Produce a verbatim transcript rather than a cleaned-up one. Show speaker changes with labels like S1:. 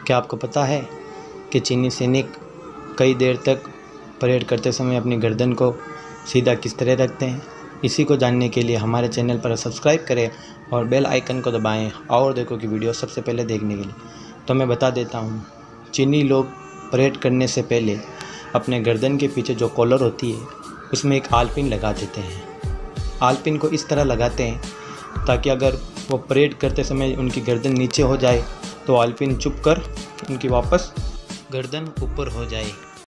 S1: क्या आपको पता है कि चीनी सैनिक कई देर तक परेड करते समय अपनी गर्दन को सीधा किस तरह रखते हैं? इसी को जानने के लिए हमारे चैनल पर सब्सक्राइब करें और बेल आइकन को दबाएं और देखो कि वीडियो सबसे पहले देखने के लिए। तो मैं बता देता हूँ, चीनी लोग परेड करने से पहले अपने गर्दन के पीछे जो कॉलर होती है उसमें एक आलपिन लगा देते हैं। आलपिन को इस तरह लगाते हैं ताकि अगर वो परेड करते समय उनकी गर्दन नीचे हो जाए तो आलपिन चुप कर उनकी वापस गर्दन ऊपर हो जाए।